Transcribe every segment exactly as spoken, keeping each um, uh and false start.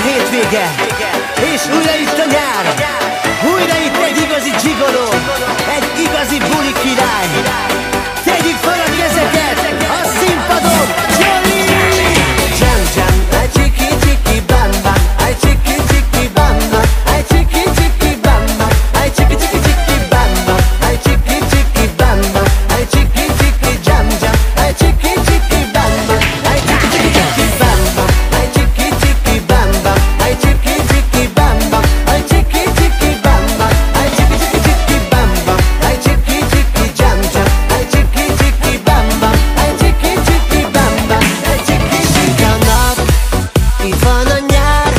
hétvége, és újra itt a nyár. Újra itt egy igazi gigoló, egy igazi buli király. Tegyük fel a kezeket a színpadon, Johnny! Jam jam, ay Ciki Ciki bam bam, ay Ciki Ciki bam bam, ay Ciki Ciki bam bam, ay Ciki Ciki Ciki bam bam, ay Ciki Ciki bam bam, ay Ciki Ciki jam jam, ay Ciki Ciki bam bam, ay Ciki Ciki Ciki bam bam, ay Ciki Ciki bam bam, ay Ciki Ciki bam bam, ay Ciki Ciki bam bam, ay Ciki Ciki Ciki bam bam, ay Ciki Ciki jam jam, ay Ciki Ciki bam bam, ay Ciki Ciki bam bam, ay Ciki Ciki a nap, itt van a nyár,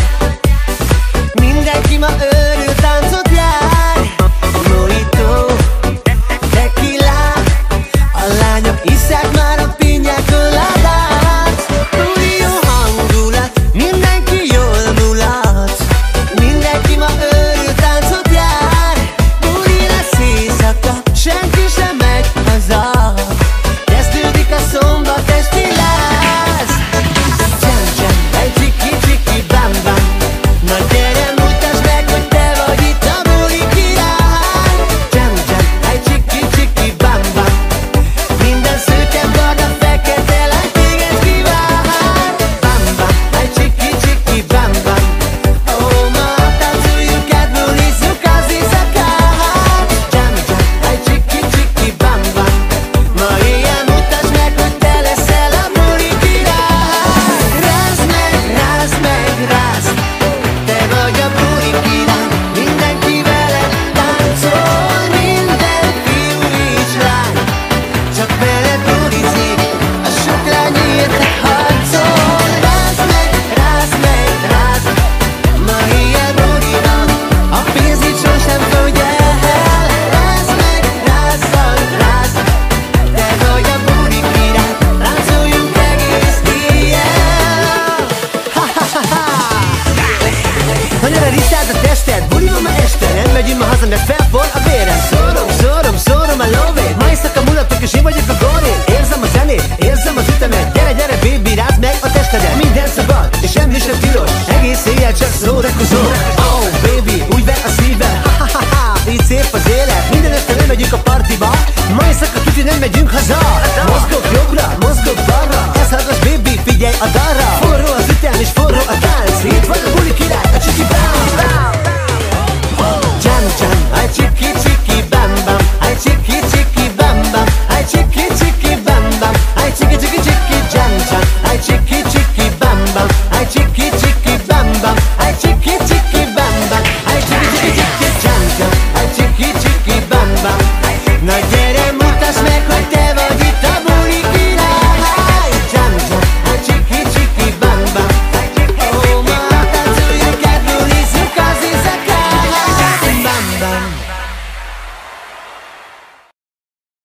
mindenki ma őrül táncot jár. Mojito, tequila, a lányok isszák már a piña coládát. Új jó hangulat, mindenki jól mulat, mindenki ma őrül táncot jár. Buli lesz éjszaka, senki sem megy haza, kezdődik a szombat esti láz. Jam jam, ay Ciki Ciki bam bam, na gyere mutasd meg, hogy te vagy itt a buli király. Jam jam, ay Ciki Ciki bam bam, minden szőke barna fekete lány téged kivár. Bam bam, ay Ciki Ciki bam bam, ó ma táncoljuk át, bulizzuk az éjszakát. Jam jam, ay Ciki Ciki bam bam, ma éjjel mutasd meg, hogy te leszel a buli király. Rázd meg, rázd meg, rázd, te vagy a buli király, mindenki veled táncol, minden fiú és lány, csak veled bulizik, a sok lány érted harcol. Rázd meg, rázd meg, rázd, ma éjjel buli van, a pénz itt sosem fogy el. Rázd meg, rázzal, rázd, te vagy a buli király, táncoljunk egész éjjel. Ha-ha-ha-ha! Ha gyere, rizsáld a tested, buli van ma este, nem megyünk ma haza, mert felforr a vérem. Szórom, szórom, szórom a lóvét, ma éjszaka mulatok és én vagyok a